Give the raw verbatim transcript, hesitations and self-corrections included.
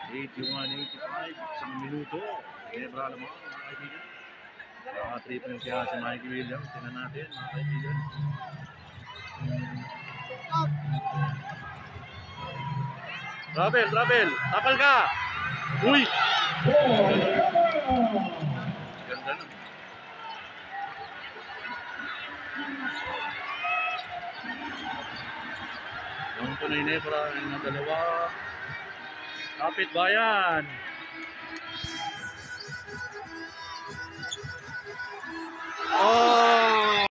eighty-one eighty-five, isang minuto. Nebra naman mga kaibigan. Naka-triple kaya si Mikey Williams. Tingnan natin mga kaibigan. Travel, travel. Tapal ka. Uy! Ganda na. Yung tunay Nebra ng dalawa. Kapit bayan. Oh!